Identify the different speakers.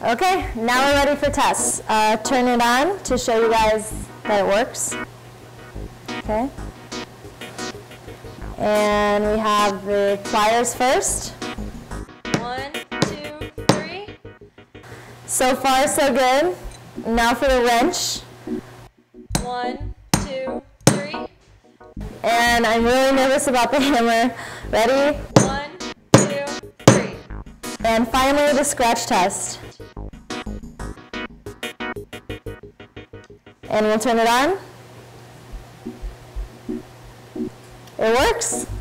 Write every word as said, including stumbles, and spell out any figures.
Speaker 1: Okay, now we're ready for tests. Uh, turn it on to show you guys that it works. Okay. And we have the pliers first.
Speaker 2: One, two, three.
Speaker 1: So far, so good. Now for the wrench.
Speaker 2: One, two, three.
Speaker 1: And I'm really nervous about the hammer. Ready?
Speaker 2: One, two, three.
Speaker 1: And finally, the scratch test. And we'll turn it on. It works.